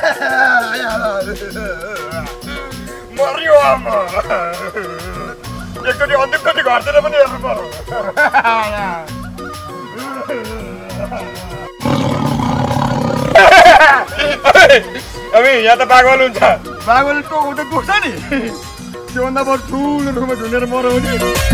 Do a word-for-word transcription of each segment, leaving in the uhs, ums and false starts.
मर्यो आमा एकचोटि अन्तिमचोटि घरतिर पनि हेर्नु पर्यो अबे यहाँ त बाघवाल हुन्छ बाघवाल टोक त टोक्छ नि त्योभन्दा बरु ठुलो रुखमा झुन्डेर मरौ नि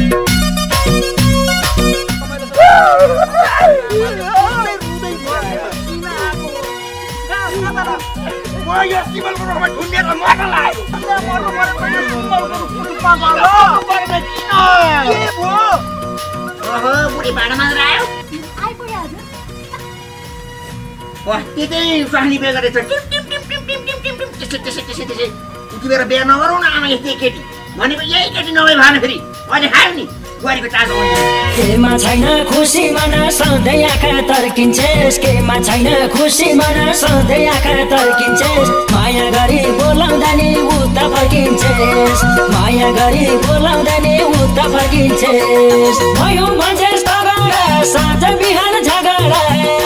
म यो सिमलको रुखमा झुन्डेर मर्न लाग्यो मर्नु पर्यो सिमलको रुखमा पर्ने किन के भयो ओहो बुढी भाडा मात्र आयो आइपुग्यो हजुर वाह त्यतै स्वास्नी बिहे गरेछ टिम टिम टिम टिम टिम टिम टिम टिम त्यसै त्यसै त्यसै त्यसै उति बेर बिहे नगरौँ न आमा यस्तै केटी भनेको यही केटी नभए भएन फेरि अहिले खायो नि बुहारीको चासो केमा छैन खुसी मना सधैँ आँखा तर्किन्छेस् केमा छैन खुसी मना सधैँ आँखा तर्किन्छेस् माया गरी बोलाउँदा नि उता फर्किन्छेस् माया गरी बोलाउँदा नि उता फर्किन्छेस् भयो भन्छेस् तगडा साँझ बिहान झगडा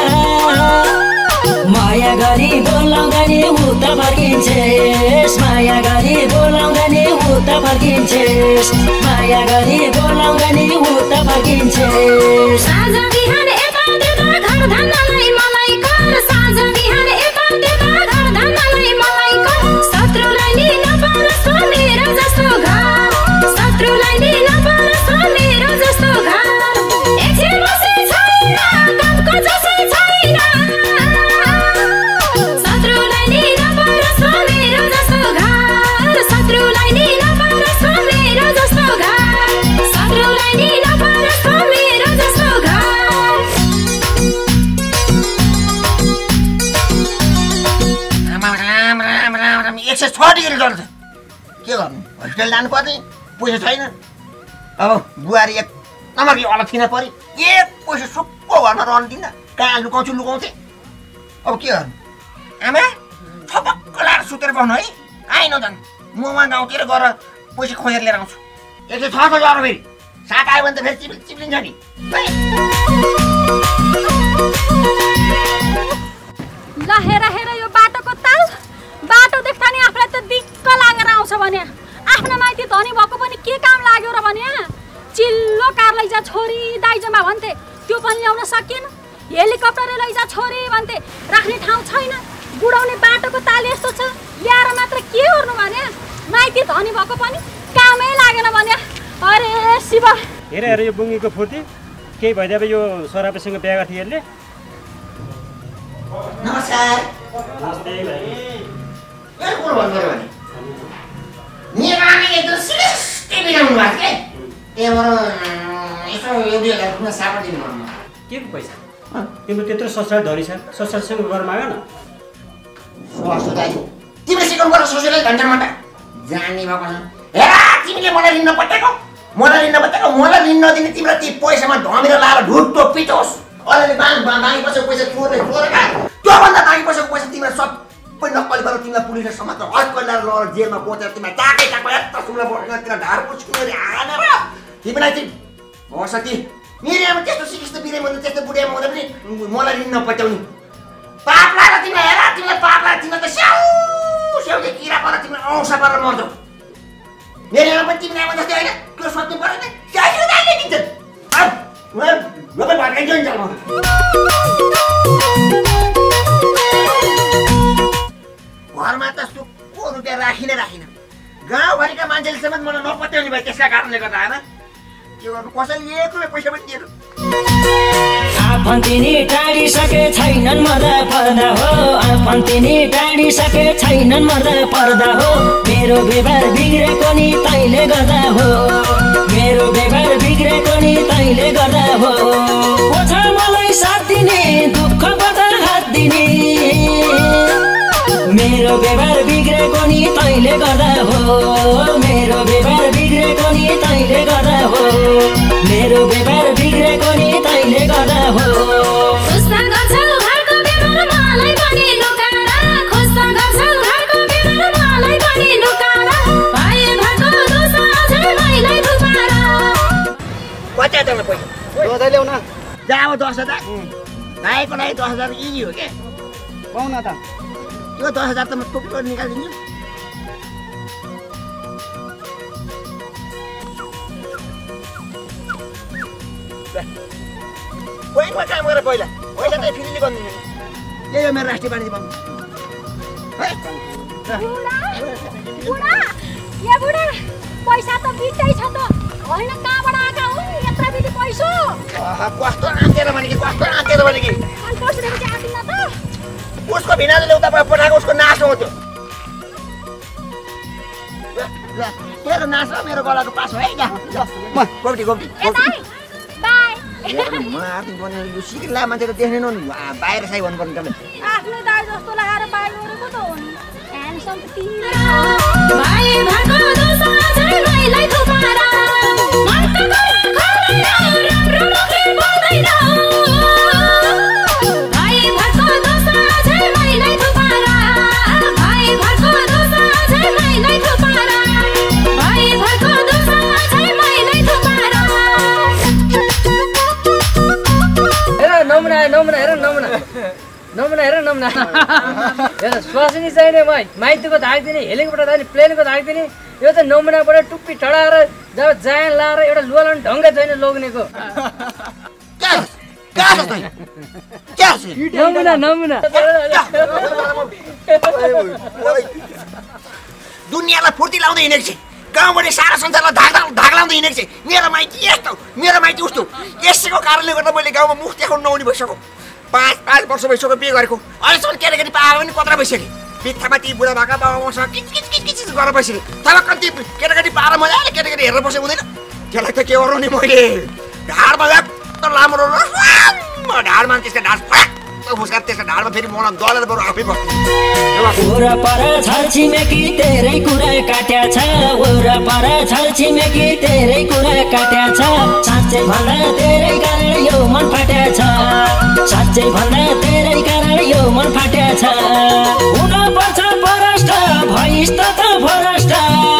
माया गरी बोलाउँदा नि उता फर्किन्छेस् माया गरी बोलाउँदा नि उता फर्किन्छेस् माया गरी बोलाउँदा नि उता फर्किन्छेस् साँझ बिहान यता त्यता घर धन्दालाई मलाई कर साँझ बिहान यता त्यता घर धन्दालाई मलाई कर शत्रुलाई नि नपरोस् मेरो जस्तो घर शत्रुलाई नि नपरोस् मेरो जस्तो घर एकछिन बसी छैन कामको जसै छैन शत्रुलाई नि नपरोस् मेरो जस्तो घर शत्रुलाई नि नपरोस् मेरो जस्तो घर शत्रुलाई नि नपरोस् मेरो जस्तो घर राम राम राम राम राम एक सय छ डिग्री चल्छ के गर्नु हस्पिटल जानुपर्ने पैसा छैन अब बुहारी एक नम्बर अलक्षिना पऱ्यो एक पैसा सुक्को घरमा रहनु दिन्न कहाँ लुकाउँछु लुकाउँथे अब के गर्नु आमा थपक्क लाएर सुतेर बस्नु है आइ नजानु म उहाँ गाउँतिर गएर पैसा खोजेर लिएर आउँछु एक सय छ छ जरो फेरि सात आयो भने त फेरि चिप्लिन्छ चिप्लिन्छ नि ल हेर हेर यो बाटोको ताल बाटो देख्दा नि आफूलाई त दिक्क लागेर आउँछ भने आफ्नो माइती धनी भएको पनि के काम लाग्यो र भने चिल्लो कार लैजा छोरी दाइजोमा भन्थे त्यो पनि ल्याउन सकिएन हेलिकप्टरले लैजा छोरी भन्थे राख्ने ठाउँ छैन बुढाउने बाटोको ताल यस्तो छ ल्याएर मात्र के गर्नु भने माइती धनी भएको पनि कामै लागेन भने अरे शिव हेर हेर यो बुङ्गीको फुर्ती केही भइदिए अब यो सरापेसँग बिहा गर्थ्यो यसले नमस्कार नमस्ते भाइ के कुरो भन्नु भने मेरो आमा एकदम सिरियस टिभी ल्याउनु भएको के त्यही भएर यसो एक दुई हजार रुपियाँ सापट दिनु भन्नु के को पैसा तिम्रो त्यत्रो ससुराल धनी छ ससुरालसँग गरेर माग न ससुर दाइ तिमीले सिकाउनु पर्छ ससुरले घन्टा घन्टा जान्ने भएको छ हेर तिमीले मलाई लिन नपटेको मलाई लिन नपटेको मलाई लिन नदिने तिम्रो ती पैसामा धमिलो लाएर ढुट्टो पिटोस् अलिअलि बाँग बाँगी बसेको पैसा चोरले चोरेका त्योभन्दा बाँगी बसेको पैसा तिमीलाई सबै नक्कली गरेर तिमीलाई पुलिसले समातेर हस्पिटल ल्याएर लगेर जेलमा पोतेर तिमीलाई चाकै चाकै यत्ता सुला बसेर तिमीलाई ढाड पुछ्किएर हानेर तिमीलाई चाहिँ होस् ती मिरियामा त्यस्तो सिकिस्त बिरामी हुँदा त्यस्तो बुढियामा हुँदा पनि मलाई लिन नपट्याउने पाप लागेर तिमीलाई हेर तिमीलाई पाप लागेर तिमीलाई त स्याउ स्याउले किरा परेर तिमीलाई औँसा परेर मर्छौ मिरियामा पनि तिमीलाई आमा जस्तै होइन त्यो सोध्नु पर्यो नि स्याउ दाइले दिन्छन् रोबै भट्काइदियो नि चल घरमा त सुक्को रुपियाँ राखिन राखिन गाउँभरिका मान्छेले समेत मलाई नपत्याउने भयो त्यसका कारणले गर्दा होइन के गर्नु कसैले एक रुपियाँ पैसा पनि दिएन आफन्तिनी टाढिसके छैनन् मर्दा पर्दा हो आफन्तिनी टाढिसके छैनन् मर्दा पर्दा हो मेरो व्यवहार बिग्रेको नि तैँले गर्दा हो मेरो व्यवहार बिग्रेको नि तैँले गर्दा हो ओछ मलाई साथ दिने दुःख पर्दा हात दिने मेरो व्यवहार बिग्रेको नि तैँले गर्दा हो मेरो व्यवहार बिग्रेको नि तैँले गर्दा हो मेरो व्यवहार बिग्रेको नि तैँले गर्दा हो खुस्ता गर्छौ घरको बेगर मलाई पनि लुकाएर खुस्ता गर्छौ घरको बेगर मलाई पनि लुकाएर पाए भएको दोष अझै मैलाई थुपाएर कति आउँछ पैसा दस ल्याउ न जा अब दस हजार भाइको लागि दस हजार इजी हो के पाउन त यो दस हजार त म टुप्पी गरेर निकालिदिन्छु। बैङ्कमा काम गरेर पहिला पैसा चाहिँ फ्रीले गरिदिनु। यही हो मेरो राष्ट्रिय वाणिज्य ब्याङ्क। पैसा त बित्दै छ त होइन कहाँबाट आएका हुन् यत्रो बित्ती पैसा कस्तो आँटेर भने कि कस्तो आँटेर भने कि अनि पर्सिदेखि चाहिँ आँटिन्न त उसको भिनाजले उता पठाएको उसको नाश हो त्यो। तेरो नाश हो मेरो गलाको पास हो है। गोप्टी गोप्टी बाई यो सिक्ला मान्छे त देख्दैन नि बाहिर साई भन्नुपर्ने तपाईँ आफ्नो दाइ जस्तो लगाएर बाहिर गरेको त हो नि ह्यान्डसम तिमी नमुना नमुना हेर नमुना नमुना हेर नमुना हेर स्वासिनी चाहिने माइ माइतीको धाक दिने हेलिकप्टर धाने प्लेनको धाक दिने यो त नमुनाबाट टुप्पी टडाएर जब जान लाएर एउटा लुवालन ढङ्गै छैन लोग्नेको नमुना नमुना दुनियाँलाई फुर्ती लाउँदै हिँडेको छ गाउँबाट सारा संसारलाई धाक धाक लाउँदै हिँडेको छ। मेरो माइती यस्तो मेरो माइती उस्तो यसैको कारणले गर्दा मैले गाउँमा मुख देखाउनु नहुने भइसक्यो। पाँच पाँच वर्ष भइसक्यो बिहे गरेको अहिलेसम्म केटाकेटी पाएको पनि कत्रा भइसक्यो। बित्थामा ती बुढा भएका बाबामासँग किच किच किच किच गरेर बसेँ तब कति केटाकेटी पाएर मजाले केटाकेटी हेरेर बसेको हुँदैन। त्यसलाई त के गरौँ नि मैले ढाडमा लामो ढाडमा त्यसको ढाड फुस्का त्यसको ढाडमा फेरि मलाई दलेर बरु आफै बस्छु। वरपर छरछिमेकी तेरै कुरा काट्या छ वरपर छरछिमेकी तेरै कुरा काट्या छ साँच्चै भन्दा तेरै कारण यो मन फाट्या छ साँच्चै भन्दा तेरै कारण यो मन फाट्या छ हुन पर्छ भ्रष्ट भइस् त त भ्रष्ट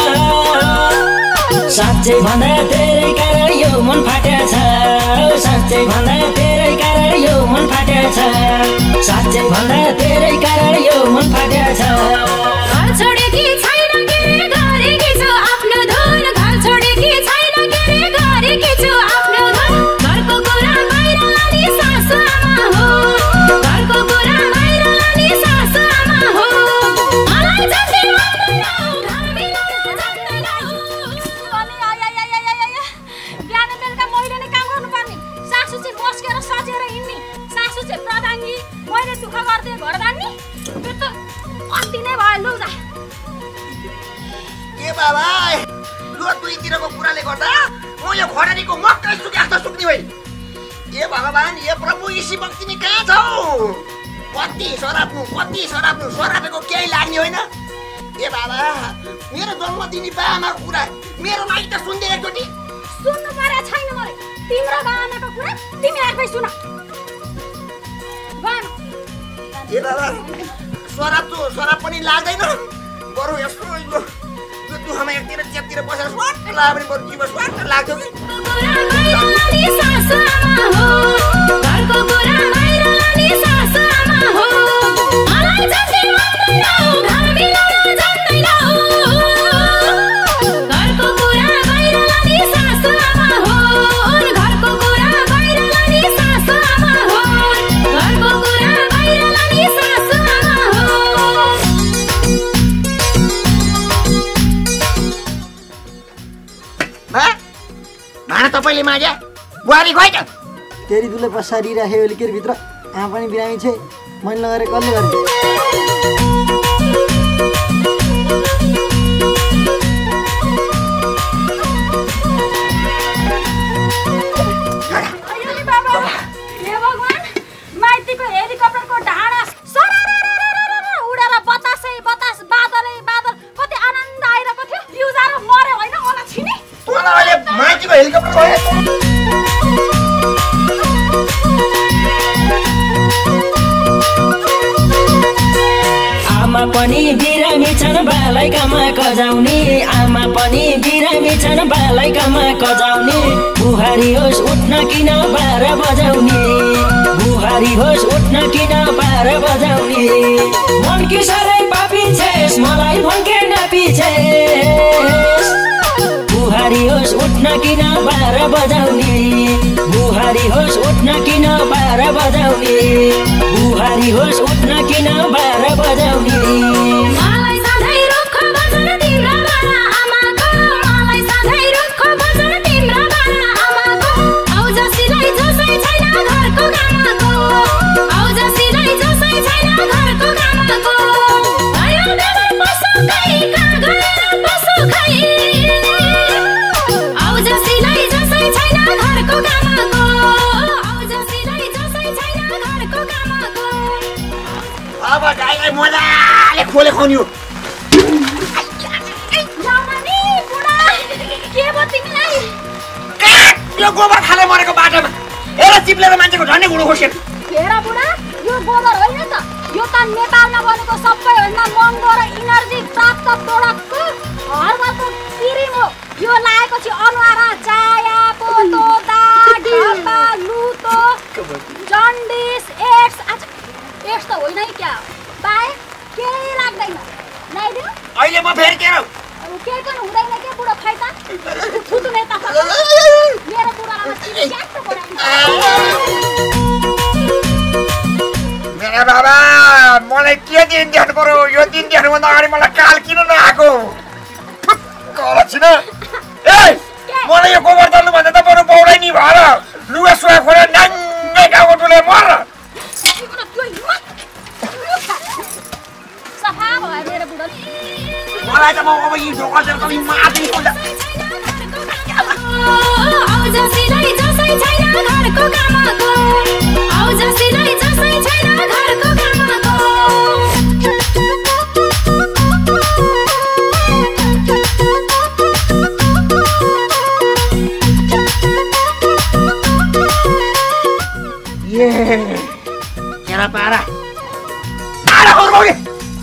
साँच्चै भन्दा तेरै कारण यो मन फाट्या छ साँच्चै भन्दा तेरै कारण यो मन फाट्या छ साँच्चै भन्दा तेरै कारण यो मन फाट्या छ। घर छोडेकी छैन के गरेकी छु आफ्नो धुन घर छोडेकी छैन के गरेकी छु आफ्नो धुन घरको कुरा बाहिर लाने सासु आमा हो घरको कुरा बाहिर लाने सासु आमा हो मलाई जति मन घर मिलाउन जान्दैन अनि आय आय आय आय आय बिहान बेलुका मैले नै काम गर्नुपर्ने सासु चाहिँ बस्केर सजेर हिँड्ने सासु चाहिँ प्रधानी मैले दुःख गर्दै घर धान्ने त्यो त अस्ति नै भयो लौ जा के बाबा यो दुईतिरको कुराले गर्दा म यो खडेरीको मक्कै सुके जस्तो सुक्ने भए। ए भगवान् ए प्रभु यी भक्त तिमी कहाँ छौ कति सराप्नु कति सराप्नु सरापेको केही लाग्ने होइन। ए बाबा मेरो जन्म दिने बाबामाको कुरा मेरो लागि त सुन्दै एकचोटि सुन्नु परेको छैन मलाई तिम्रो बाबामाको कुरा तिमी आफै सुन ए बाबा सराप त सराप पनि लाग्दैन बरु यस्तो यो दुःखमा एकतिर च्यापतिर बसेर स्वाट लाग्यो भने बरु जीवन स्वाट लाग्थ्यो कि तपाईँले माझ्या बुहारी खोइ त तेरी दुले पसारी राख्यो एलिकेर भित्र यहाँ पनि बिरामी छे मैले लगेर कसले गर्ने माइतीको हेलिकप्टरको ढाडा उडेर बतासै बतास बादलै बादल कति आनन्द आइरहेको थियो बिउजार मर्यो होइन होला छिनी माइतीको हेलिकप्टर आमा पनि बिरामी छन् बालैकामा कजाउने आमा पनि बिरामी छन् बालैकामा कजाउने बुहारी होस् उठ्न किन बाह्र बजाउने बुहारी होस् उठ्न किन पार बजाउने मन कि साह्रै पापी छेस मलाई भन्के नपिछेस बुहारी होस् उठ्न किन पार बजाउने बुहारी होस् उठ्न किन पार बजाउने बुहारी होस् उठ्न किन पार बजाउने मलाई सधैँ रुख बजाउन तिम्रो बाला आमाको मलाई सधैँ रुख बजाउन तिम्रो बाला आमाको आउ जसीलाई जसै छैन घरको कामको आउ जसीलाई जसै छैन घरको कामको आयो बेला पसु खै कहाँ गएर पसु खै आउ जसीलाई जसै छैन घरको कामको आउ जसीलाई जसै छैन घरको कामको अब गाईलाई मजाले खोले खुवाउने हो यो गोबर खाले मरेको बाटोमा हेर चिप्लेर मान्छेको झन्डै गुडो खोसेर हेर बुढा यो गोबर होइन त यो त नेपालमा बनेको सबैभन्दा महँगो र इनर्जी प्राप्त प्रोडक्टको हर्बलको क्रिम हो यो लगाएपछि अनुहार चाया पोतो दाग धब्बा लुतो जन्डिस एड्स आज एड्स त होइन है क्या बाहेक केही लाग्दैन ल्याइदिनु अहिले म फेरि के हो केही पनि हुँदैन के बुढो खै त थुतु नेता मेरो बुढालाई क्याट मेरा बाबा मलाई के दिन देख्नु पर्यो यो दिन देख्नुभन्दा अगाडि मलाई काल किन नआएको ए मलाई यो गोबर दल्नु भन्दा त बरु बौडै नि भएर लुगा सुगा खोलेर नाङ्गै गाउँको टुले मर सफा भयो मेरो बुढो मलाई त म अब यी ढोकातिर त माथि हुन्छ आउ जसीलाई जसै छैन घरको कामको आउ जसीलाई जसै छैन घरको कामको ये केरा पारा आरा हर्बाउले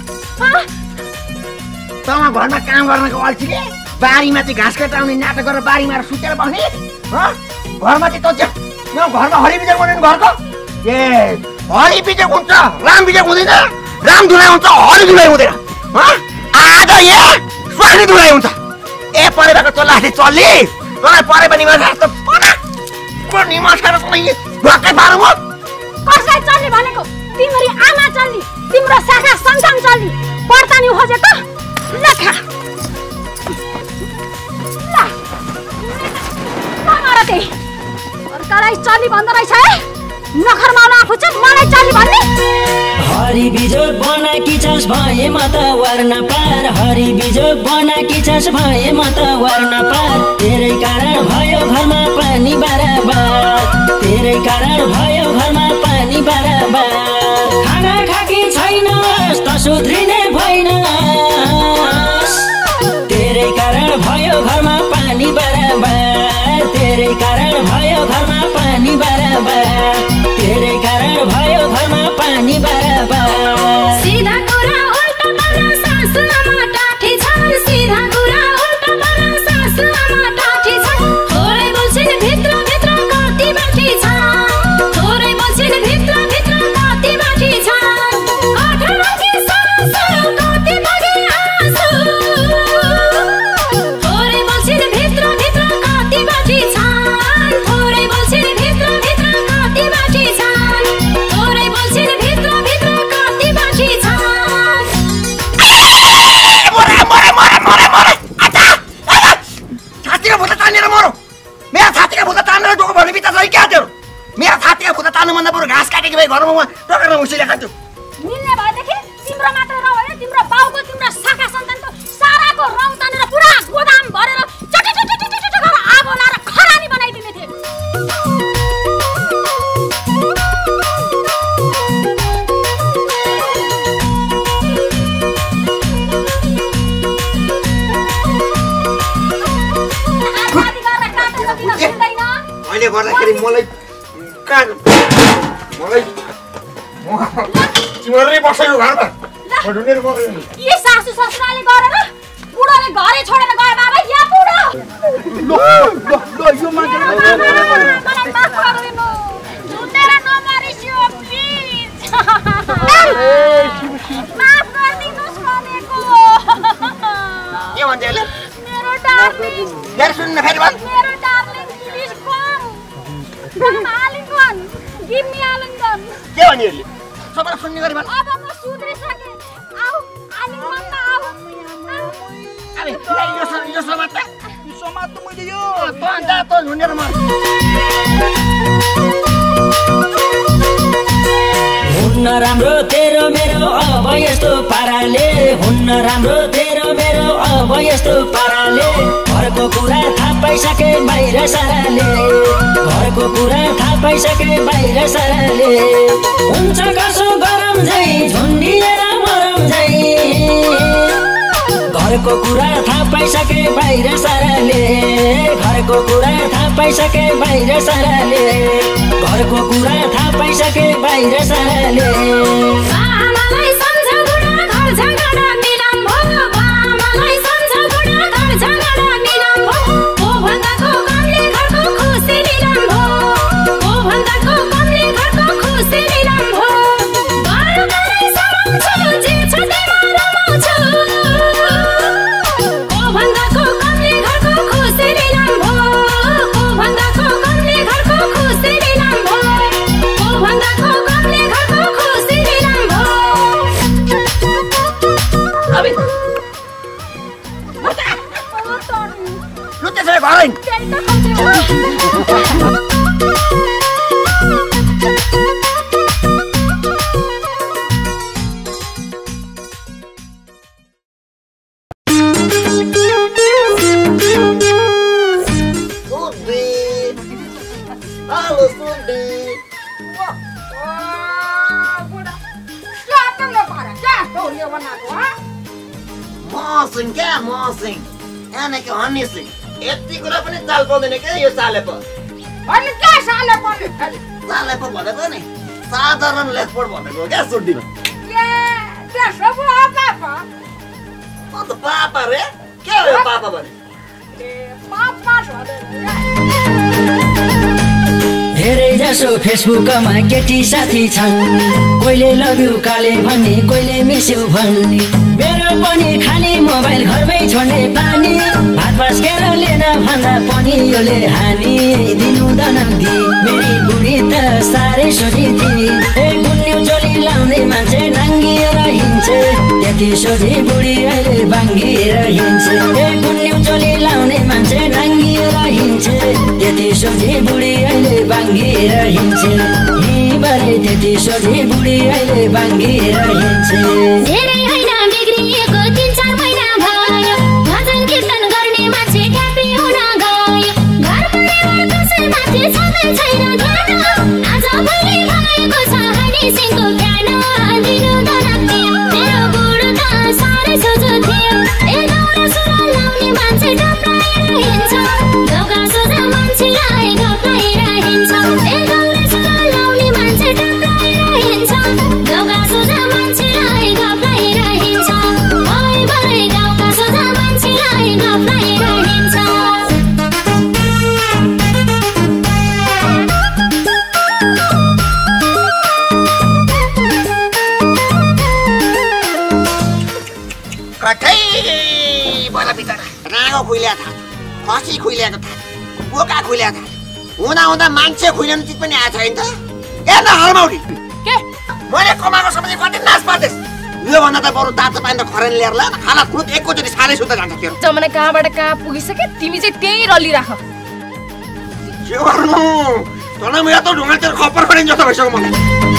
तँमा घरमा काम गर्नको अल्छीले बारीमा चाहिँ घाँस काटाउने नाटक गरेर बारीमा सुतेर बस्ने घरमा चाहिँ त म घरमा हरि बिजक बनाउने घरको ए हरि बिजक हुन्छ राम बिजक हुँदैन राम धुलाइ हुन्छ हरि धुलाइ हुँदैन आज यहाँ स्वास्नी धुलाइ हुन्छ ए परे भएको चल्लाले चल्ली तँलाई परे पनि जस्तो निमास गरेर तँलाई ढक्कै पारौँ म कसलाई चल्ने भनेको तिम्रो आमा चल्ने तिम्रो शाखा सन्तान चल्ने पर्तानी खोजेको लखा अर्कालाई चल्ली भन्दो रहेछ है नखर माउला आफू चाहिँ मलाई चल्ली भन्ने हरि बिजोग बनाकी छस् भए म त वर्ण पार हरि बिजोग बनाकी छस् भए म त वर्ण पार तेरै कारण भयो घरमा पानी बराबर तेरै कारण भयो घरमा पानी बराबर खाना खाकी छैनस् त सुध्रिने भइनस् तेरै कारण भयो घरमा पानी बराबर तेरै कारण भयो घरमा पानी बराबर तेरै कारण भयो घरमा पानी बराबर सीधा कुरा उल्टा बना सासुमा टाठी छन् सीधा कुरा उल्टा बना सासुमा टाठी छन् थोरै बोल्छिन् भित्र भित्र कति बाठी छन् थोरै बोल्छिन् भित्र भित्र कति बाठी छन् कठमाथि सासु कति बगे आँसु थोरै बोल्छिन् भित्र भित्र कति बाठी छन् थोरै बोल्छिन् भित्र भित्र कति बाठी छन् थोरै बोल्छिन् भित्र भित्र कति बाठी छन् मरे मरे मरे मरे मरे आचा छातीको भुता तानेर मरो मेरो छातीको भुता तानेर डोको भन्ने बित्ता चाहिँ क्या थियो मेरो छातीको भुता तान्नु भन्दा बरु घाँस काटेको भए घरमा म टकेर उसिले खान्छु मिल्ने भएदेखि तिम्रो मात्र रौ होइन तिम्रो बाउको तिम्रो शाखा सन्तानको साराको रौ तानेर पुरा गोदाम भरेर चटी चटी चटी चटी गरेर आगो लाएर खरानी बनाइदिने थिए आजादी गरेर काटेर दिन सुन्दैन अहिले गर्दाखेरि मलाई कान मलाई तिमीहरूले बसेको घरमा म ढुँडेर गयो यी सासु ससुराले गरेर बुढोले घरै छोडेर गए बाबा या बुढो ल ल ल यो मान्छे मलाई माफ गरिदिनु झुन्डेर नमरिसियो मामा आलिङ्गन गिभ मी आलिङ्गन के भन्यो यसले सबैलाई सुन्ने गरी भन अब म सुध्रिसके आऊ आलिङ्गन त आऊ अरे यो स यो समात यो समात त मैले यो त अन्त त झुन्डेर म हुन्न राम्रो तेरो मेरो अब यस्तो पाराले हुन्न राम्रो तेरो मेरो अब यस्तो पाराले घरको कुरा थाहा पाइसके बाहिर साराले घरको कुरा थाहा पाइसके बाहिर साराले हुन्छ कसो गरम झै झुन्डिएर मरम झै घरको कुरा थाहा पाइसके बाहिर साराले घरको कुरा थाहा पाइसके बाहिर साराले घरको कुरा थाहा पाइसके बाहिर साराले आमालाई सम्झ बुढा घर झगडा मिलाम भयो आमालाई सम्झ बुढा घर झगडा मिलाम भयो को भन्दाको कमले घरको खुसी मिलाम भयो को भन्दाको कमले घरको खुसी मिलाम भयो घरबाटै सराउँछु जे छ त्यहीमा रमाउँछु को भन्दाको कमले घरको खुसी मिलाम भयो को भन्दाको कमले घरको खुसी मिलाम भयो को भन्दाको कमले घरको खुसी मिलाम भयो अबे लु त्यसै घर आइन त्यही त खल्थे सुन्दी हेलो सुन्दी मसिङ क्या मसिङ यहाँको हनी सिङ यति कुरा पनि चाल पाउँदैन क्या यो सालेप सालेप भनेको नि साधारण लेखपढ भनेको क्या सुन्दी म त पापा रे के हो यो पापा भने धेरै जसो फेसबुकमा केटी साथी छन् कोहीले लभ यु काले भन्ने कोहीले मिस यु भन्ने मेरो पनि खाली मोबाइल घरमै छोड्ने बानी भात पस्केर लिन भन्दा पनि योले हानी दिनुहुँदैन दि मेरी बुढी त साह्रै सोझी थिए ए गुन्यु चोली लाउने मान्छे नाङ्गिएर हिँड्छ त्यति सोझी बुढी अहिले बाङ्गिएर हिँड्छ ए गुन्यु चोली लाउने मान्छे नाङ्गिएर हिँड्छ त्यति सोझी बुढी अहिले बाङ्गिएर हिँड्छ हिँडबारे त्यति सोझी बुढी अहिले बाङ्गिएर हिँड्छ धेरै होइन बिग्रिएको तीन चार महिना भयो भजन कीर्तन गर्ने मान्छे ट्यापी हुन गयो घर परिवार कसैमाथि छँदै छैन ध्यान आज भोलि भएको छ हनी सिंहको ज्ञान दिनुहुँदैन थियो मेरो बुढो त साह्रै सोझो थियो ए दौरा सुरा लाउने मान्छे डप्राएर हिँड्छ ढोका सोझा मान्छेलाई घप्राएर हिँड्छ ए दौरा सुरा लाउने मान्छे डप्राएर हिँड्छ ढोका सोझा मान्छेलाई घप्राएर हिँड्छ भरै भरै गाउँका सोझा मान्छेलाई घप्राएर हिँड्छ कठै बला बिचरा रागो खुइल्या था खसी खुइल्याको था बोका खुइल्या था हुँदा हुँदा मान्छे खुइल्याउने चिज पनि आएको छैन त हेर्न हर्माउडी के मैले कमाएको समय कति नाच पार्दैछ यो भन्दा त बरु तातो पानी त खरेन ल्याएर ला खाला खुद एकैचोटि साह्रै सुत्दा जान्छ तेरो जमाना कहाँबाट कहाँ पुगिसके तिमी चाहिँ त्यही रलिराख के गर्नु तँलाई म यत्रो ढुङ्गा तेरो खप्पर खरिन जस्तो भइसक्यो मलाई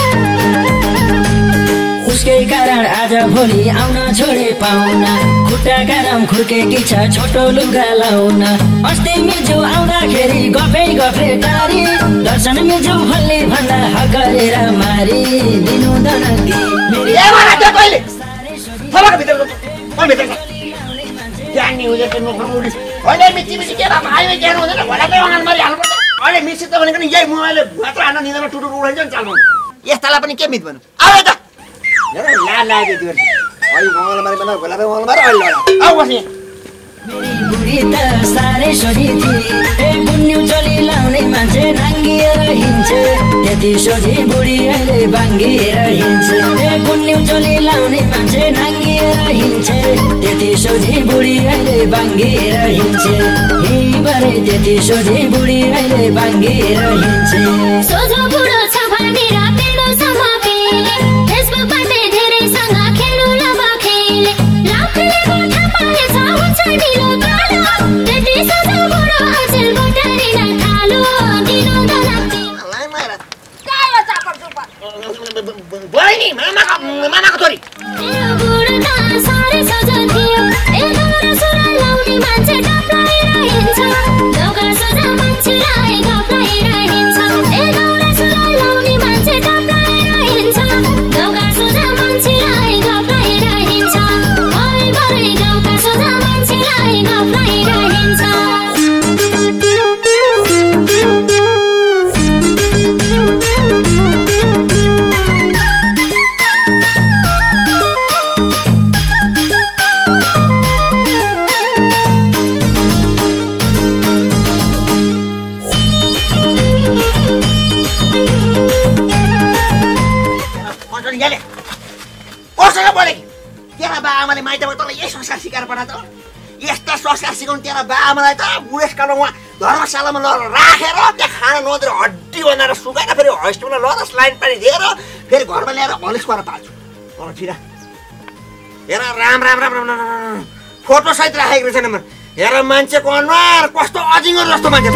उसकै कारण आज भोलि आउन छोडे पाउना खुट्टा गरम खुर्केकी छ छोटो लुगा लाउन अस्ति मिजो आउँदाखेरि गफै गफे टारी दर्शन मिजो भन्ने भन्दा हक गरेर मारी दिनुहुँदैन दि मेरी ए मलाई त्यो कहिले सबैको भित्र म भित्र जान्ने हुँदै त्यो नखर्मुडी होइन मिची मिची के भएको आइमै ज्ञान हुँदैन भोला चाहिँ अगान मारिहाल्नुपर्छ अहिले मिसी त भनेको नि यही मोबाइलले मात्र हान्न निँदैन टुटुर उडाइन्छ नि चाल्नु यस्तालाई पनि के मित भन्नु अब त ला लाग्यो त्यो अहिले मङ्गल मारि बेला भोला मङ्गल मारि अहिले आऊ बस्ने मेरी बुढी त साह्रै सोझी थिए ए गुन्यु चोली लाउने मान्छे नाङ्गिएर हिँड्छ त्यति सोझी बुढी अहिले बाङ्गिएर हिँड्छ ए गुन्यु चोली लाउने मान्छे नाङ्गिएर हिँड्छ त्यति सोझी बुढी अहिले बाङ्गिएर हिँड्छ हिँडभरे त्यति सोझी बुढी अहिले बाङ्गिएर हिँड्छ सोझो बुढो छ भनेर पेडोसम्म पेले फेसबुकबाटै धेरैसँग खेल्नु लब खेले लाखले गोठा पालेछ हुन्छ ढिलो कालो त्यति सोझो बुढो अचेल गोटारिन थालो दिनो दलाप्ती बहिनी मामाको मामाको छोरी मेरो बुढो त साह्रै सोझो थियो ए दौरा सुरा लाउने मान्छे टप्लाएर हिँड्छ दौरा सोझा मान्छेलाई घप्लाएर हिँड्छ ए दौरा सुरा लाउने मान्छे टप्लाएर हिँड्छ दौरा सोझा मान्छेलाई घप्लाएर हिँड्छ भरै भरै गाउँका सोझा मान्छेलाई घप्लाएर हिँड्छ कसैले बोले तेरा बा आमाले माइतबाट तँलाई यही संस्कार सिकाएर पठाएको यस्ता संस्कार सिकाउनु तेरा बा आमालाई त बुढेसकालमा उहाँ धर्मशालामा लगेर राखेर त्यहाँ खाना नदिएर हड्डी बनाएर सुकाएर फेरि हस्पिटलमा लगेर स्लाइन पानी दिएर फेरि घरमा ल्याएर हलिस गरेर पाल्छु तर छिरा हेर राम राम राम राम राम फोटो सहित राखेको रहेछ नम्बर हेर मान्छेको अनुहार कस्तो अजिङ्गर जस्तो मान्छे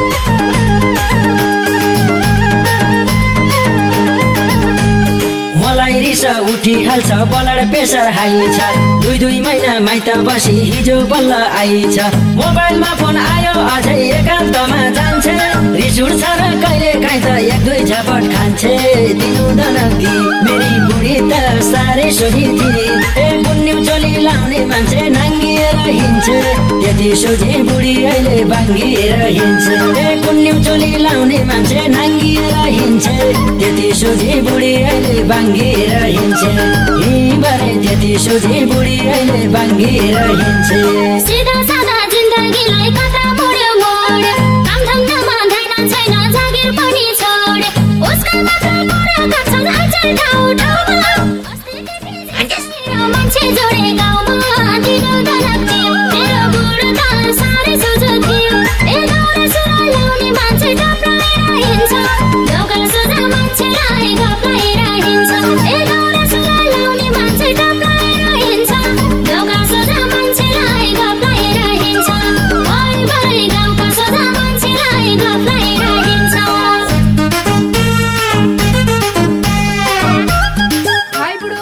मलाई रिस उठिहाल्छ ब्लड प्रेसर हाई छ दुई दुई महिना माइत बसी हिजो बल्ल आइछ मोबाइलमा फोन आयो अझै एकान्तमा जान्छ रिस उठ्छ र कहिले काहीँ त एक दुई झपट खान्छ दिनुहुँदैन कि मेरी बुढी त साह्रै सोझी थिए ए गुन्यु चोली लाउने मान्छे नाङ्गिएर हिँड्छ त्यति सोझी बुढी अहिले बाङ्गिएर हिँड्छ ए गुन्यु चोली लाउने मान्छे नाङ्गिएर हिँड्छ त्यति सोझी बुढी अहिले बाङ्गिएर हिँड्छ हिँडभरे त्यति सोझी बुढी अहिले बाङ्गिएर हिँड्छ सिधा सादा जिन्दगीलाई कता मोड्यो मोड्यो काम धन्दामा ध्यान छैन जागिर पनि छोड्यो उसका मात्र मोड्यो कान्छन् अचेल ठाउँ ठाउँमा मान्छे जोडे गाउँमा दिनो दलाप्ती मेरो बुढो त साह्रै सोझो थियो ए दौरा सुरा लाउने मान्छे टप्लाएर हिँड्छ दौरा सोझा मान्छेलाई घप्लाएर हिँड्छ ए दौरा सुरा लाउने मान्छे टप्लाएर हिँड्छ दौरा सोझा मान्छेलाई घप्लाएर हिँड्छ भरै भरै गाउँका सोझा मान्छेलाई घप्लाएर हिँड्छ भाइ बुढो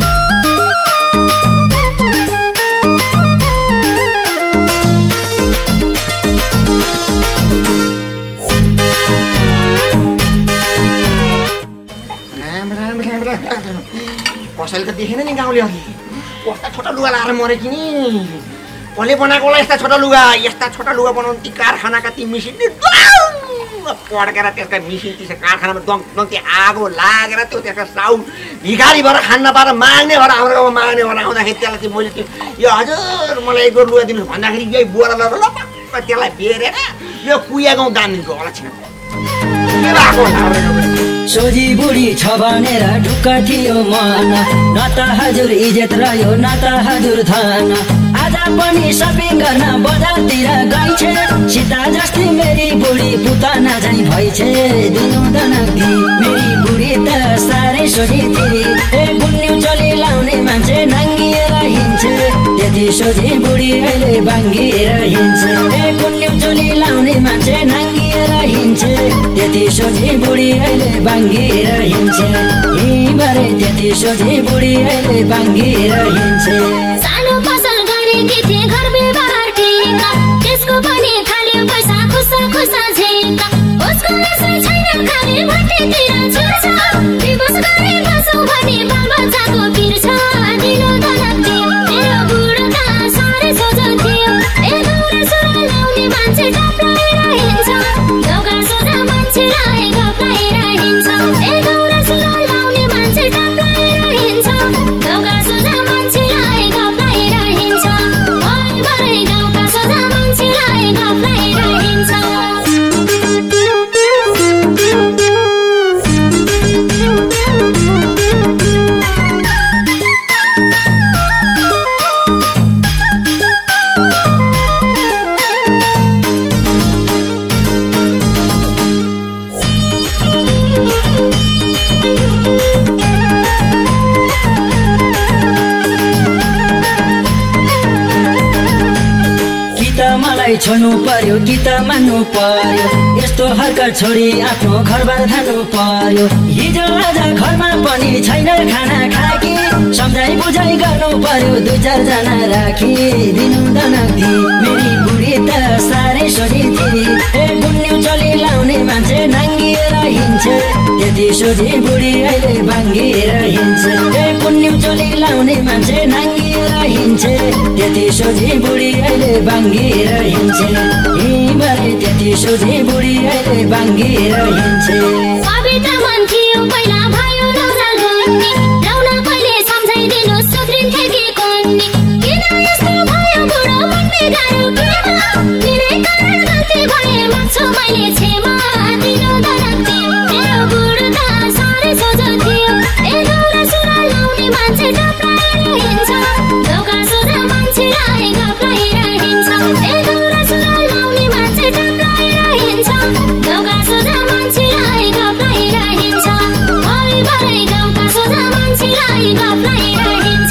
कसैले त देखेन नि गाउँले अघि कस्ता छोटा लुगा लाएर मरे कि नि कसले बनाएको होला यस्ता छोटा लुगा यस्ता छोटा लुगा बनाउनु ती कारखानाका ती मिसिनले पड्केर त्यसका मिसिन त्यसको कारखानामा दङ दङ त्यो आगो लागेर त्यो त्यसका साउन्ड भिखारी भएर खान नपाएर माग्ने भएर हाम्रो गाउँमा माग्ने भएर आउँदाखेरि त्यसलाई चाहिँ मैले त्यो यो हजुर मलाई एक लुगा दिनुहोस् भन्दाखेरि यही बोरा लगाएर लपक्क त्यसलाई बेरेर यो कुया गाउँ दानिदिएको होला छिन के भएको होला हाम्रो गाउँमा सोझी बुढी छ भनेर ढुक्क थियो मन न त हजुर इज्जत रह्यो न त हजुर धन आज पनि सपिङ गर्न बजारतिर गइछ सीता जस्तै मेरी बुढी पुतना झैँ भइछ दिनुहुँदैन कि मेरी बुढी त साह्रै सोझी थिए ए गुन्यु चोली लाउने मान्छे नाङ्गिएर हिँड्छ त्यति सोझी बुढी अहिले बाङ्गिएर हिँड्छ ए गुन्यु चोली लाउने मान्छे नाङ्गिएर हिँड्छ त्यति सोझी बुढी अहिले बाङ्गिएर हिँड्छ हिँडभरे त्यति सोझी बुढी अहिले बाङ्गिएर हिँड्छ सानो पसल गरेकी थिए घर व्यवहार ठिका त्यसको पनि खाली पैसा खुसा खुसा झेका उसको यसै छैन खाली भट्टीतिर छिर्छ विवश गरे बसौँ भने बालबच्चाको पिर्छ दिनो दलाप्ती मेरो बुढो त साह्रै सोझो थियो ए दौरा सुरा लाउने मान्छे टप्लाएर हिँड्छ दौरा सोझा मान्छेलाई घप्लाएर हिँड्छ ए दौरा सुरा लाउने मान्छे टप्लाएर हिँड्छ दौरा सोझा मान्छेलाई घप्लाएर हिँड्छ भरै भरै गाउँका सोझा बारलाई छोड्नु पर्यो कि त मान्नु पर्यो यस्तो हरकत छोडी आफ्नो घरबार धान्नु पर्यो हिजो आज घरमा पनि छैन खाना खाकी सम्झाइ बुझाइ गर्नु पर्यो दुई चारजना राखी दिनु दनक्ती मेरी बुढी त साह्रै सोझी थिए ए गुन्यु चली लाउने मान्छे नाङ्गिएर हिँड्छ त्यति सोझी बुढी अहिले भाङ्गिएर हिँड्छ ए गुन्यु चली लाउने मान्छे नाङ्गिएर हिँड्छ त्यति सोझी बुढी अहिले भाङ्गिएर हिँड्छ हिँडे त्यति सोझी बुढी अहिले भाङ्गिएर हिँड्छ सबै त मन थियो पहिला भयो नजाल भन्ने ल्याउन कहिले सम्झाइदिनु सुध्रिन्थे कि कन्ने किन यस्तो भयो बुढो भन्ने गाह्रो केमा किनै कारण गल्ती भए माग्छु मैले क्षमा दिनु दनक्ती मेरो बुढो त साह्रै सोझो थियो ए दौरा सुरा लाउने मान्छे डप्राएर हिँड्छ दौका सुरा मान्छे राई गप्राएर हिँड्छ ए दौरा सुरा लाउने मान्छे डप्राएर हिँड्छ दौका सुरा मान्छे राई गप्राएर हिँड्छ भरे भरे दौका सुरा मान्छे राई गप्राएर हिँड्छ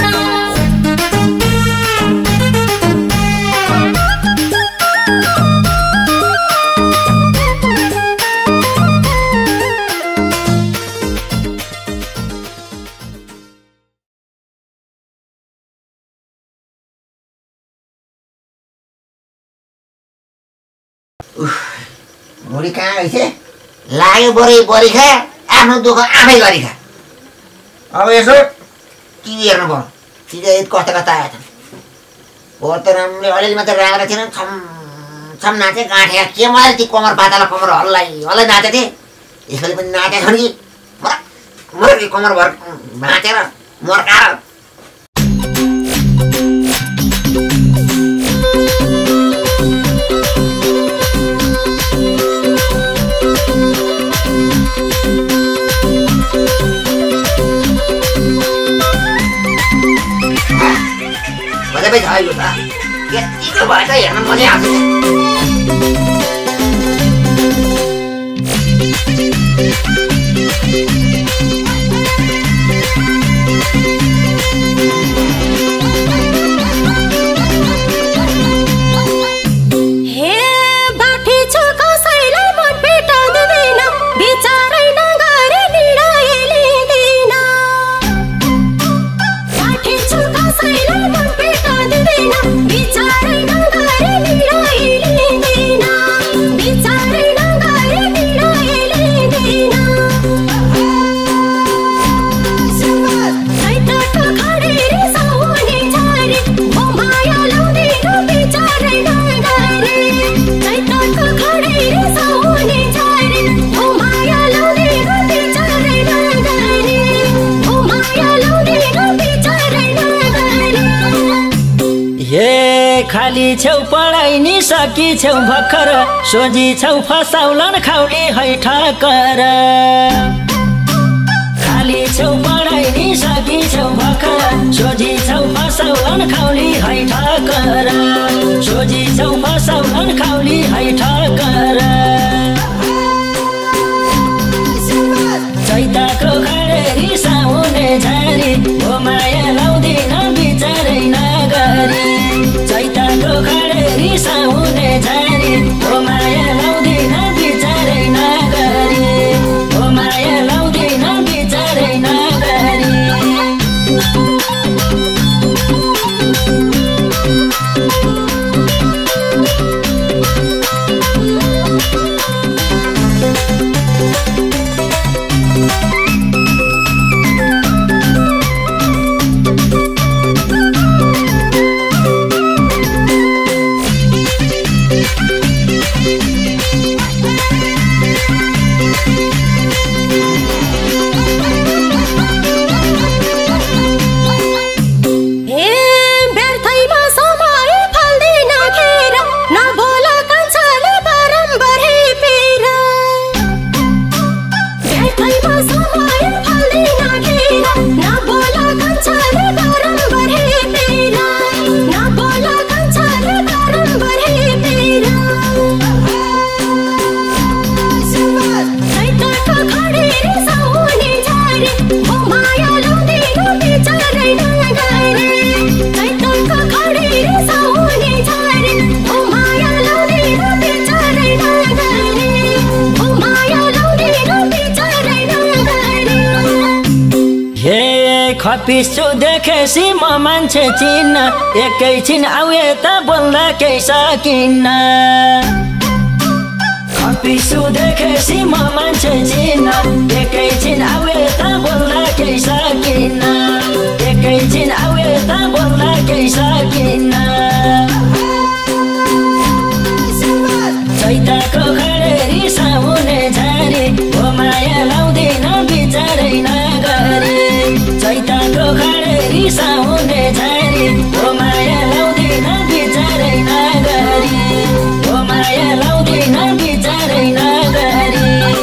बुढी कहाँ गइछे लाग्यो बरै बरी खा आफ्नो दुःख आफै गरी खा अब यसो टिभी हेर्नु भयो टिभी कस्तो कस्तो आयो त हो त राम्रले अलिअलि मात्रै राखेर थिएन छम छम नाचे गाँठे के मलाई ती कमर पाताला कमर हल्लाई हल्लाई नाचेको थिएँ यसले पनि नाचेको छ नि मर कमर भर भाँचेर मर्काएर मजा छ यो त यतिको भए त हेर्न मजा आउँछ खाली छेउ पढाइ नि सकि छेउ भर्खर सोझी छेउ फसाउलन खाउली है ठक्कर खाली छेउ पढाइ नि सकि छेउ भर्खर सोझी छेउ फसाउलन खाउली है ठक्कर सोझी छेउ फसाउलन खाउली है ठक्कर चैताको खडेरी साउने झारी हो माया लाउँदिन बिचारै नगरी चैताको खडेरी साउने झारी हो माया लाउँदिन बिचारै नगरी हो माया लाउँदिन बिचारै नगरी खपिसो देखेसी म मान्छे चिन्न एकैछिन आउ यता बोल्दा केही सकिन्न खपिसो देखेसी म मान्छे चिन्न एकैछिन आउ यता बोल्दा केही सकिन्न एकैछिन आउ यता बोल्दा केही सकिन्न चैताको खडेरी साउने झारी हो माया लाउँदैन बिचारै नगरी चैताको खडेरी साउने झारी हो माया लाउँदैन बिचारै नगरी हो माया लाउँदैन बिचारै नगरी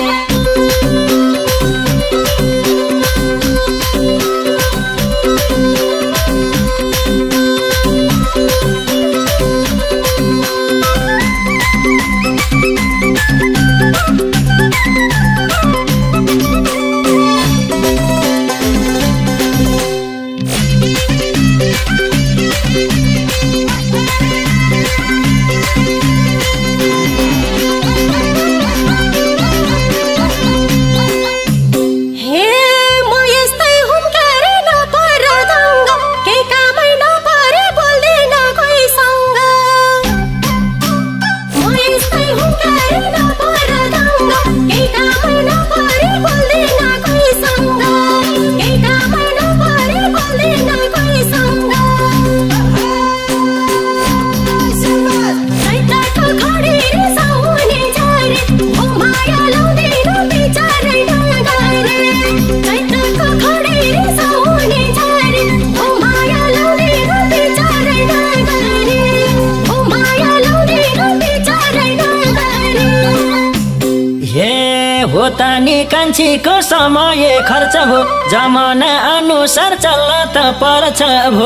होतानी कान्छीको समय खर्च भो जमाना अनुसार चल्न त पर्छ भो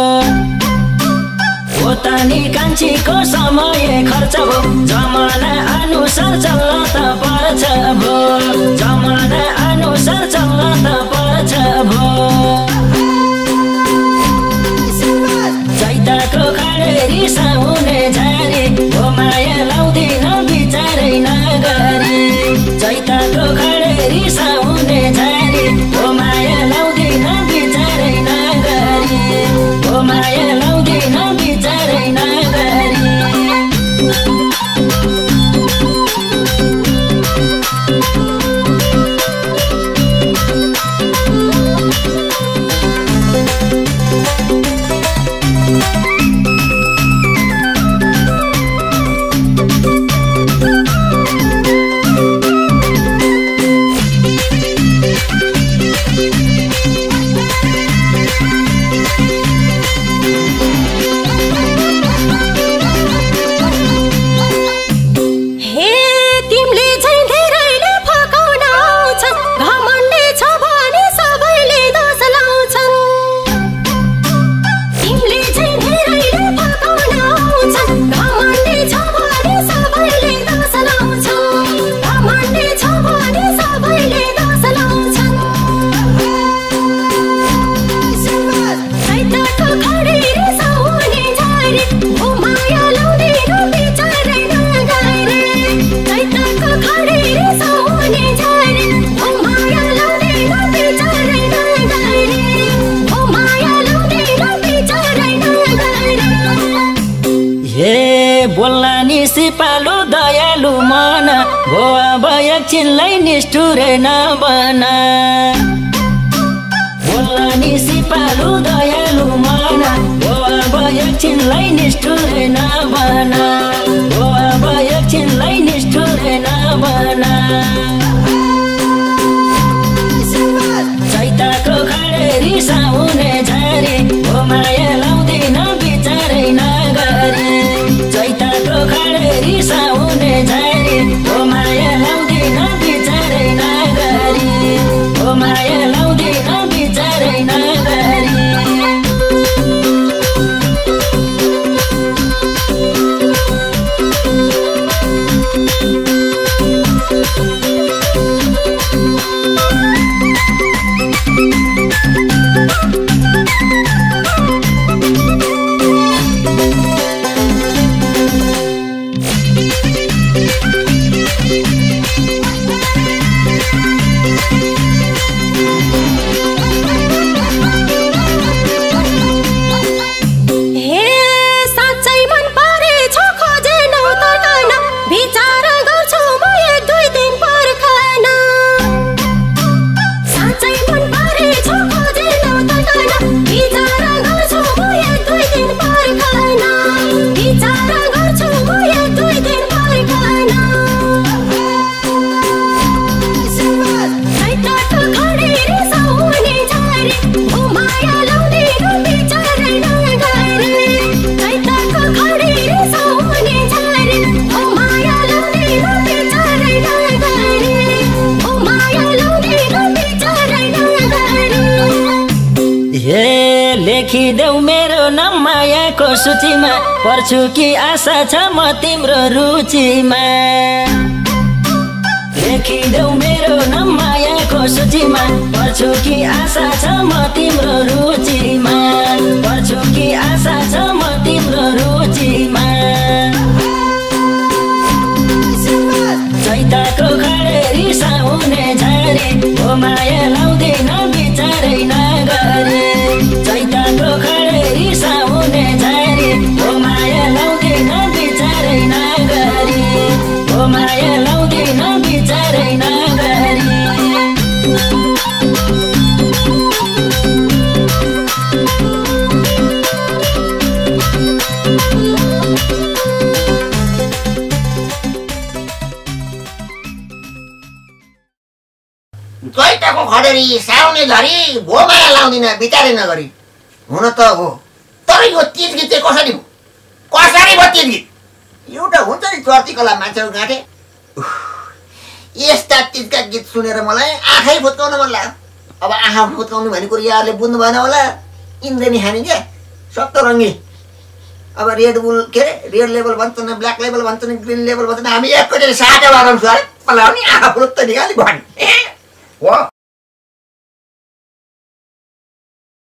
होतानी कान्छीको समय खर्च भो जमाना अनुसार चल्न त पर्छ भो जमाना अनुसार चल्न त पर्छ भो चैताको खडेरी साउने झारी हो माया लाउँदैन बिचारै नगरी चैताको खडेरी साउने झारी हो माया लाउँदैन बिचारै नगरी हो माया लाउँदैन बिचारै नगरी सिपालु दयालु मन हो अब एकछिनलाई निष्ठुरे नबना बोल्लानी सिपालु दयालु मन हो अब एकछिनलाई निष्ठुरे नबना हो अब एकछिनलाई निष्ठुरे नबना चैताको खडेरी साउने झारी हो माया लाउँदैन बिचारै नगरी चैताको खडेरी साउने झारी हो माया लाउँदैन बिचारै नगरी हो माया लाउँदैन बिचारै नगरी लेखिदेऊ मेरो नाम मायाको सूचीमा पर्छु कि आशा छ म तिम्रो रुचिमा लेखिदेऊ मेरो नाम मायाको सूचीमा पर्छु कि आशा छ म तिम्रो रुचिमा पर्छु कि आशा छ म तिम्रो रुचिमा चैताको खडेरी साउने झारी हो माया लाउँदैन बिचारै नगरी चैताको खडेरी साउने झारी हो माया लाउँदैन बिचारै नगरी हो माया लाउँदैन बिचारै नगरी चैताको खडेरी साउने झरी भो माया लाउँदिन बिचारै नगरी हुन त हो तर यो तीज गीत चाहिँ कसरी भयो कसरी भयो तीज गीत एउटा हुन्छ नि चर्तीकला मान्छेहरू गाँठे यस्ता तीजका गीत सुनेर मलाई आँखै फुत्काउन मन लाग्यो अब आँखा फुत्काउनु भन्ने कुरो यहाँहरूले बुझ्नु भएन होला इन्द्रेणी खाने क्या सप्तरङ्गी अब रेड बुल के अरे रेड लेभल भन्छन् ब्ल्याक लेभल भन्छन् ग्रिन लेभल भन्छन् हामी एकैचोटि साटा लगाउँछु अरे मलाई पनि आँखा फुत्त निकाली भने हो